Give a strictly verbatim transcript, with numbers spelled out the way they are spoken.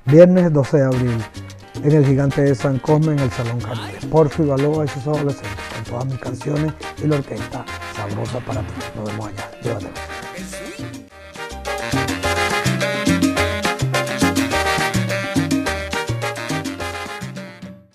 Viernes doce de abril, en el Gigante de San Cosme, en el Salón Canales. Porfi Balboa y sus adolescentes, con todas mis canciones y la orquesta sabrosa para ti. Nos vemos allá. Llévatelo.